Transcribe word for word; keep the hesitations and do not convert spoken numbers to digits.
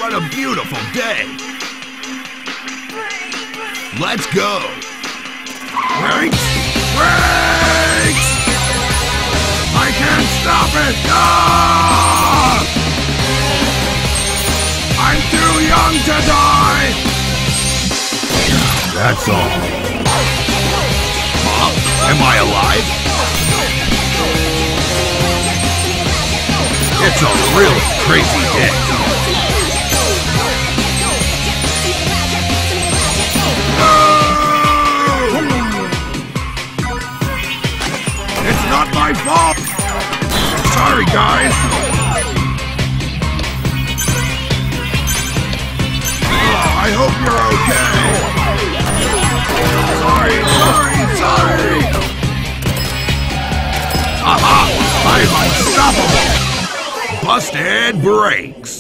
What a beautiful day! Let's go! Brakes! Brakes! I can't stop it! Ah! I'm too young to die! That's all. Huh? Am I alive? It's a really crazy day. It's not my fault! Sorry, guys! Oh, I hope you're okay! Sorry, sorry, sorry! Aha! I'm unstoppable! Busted brakes!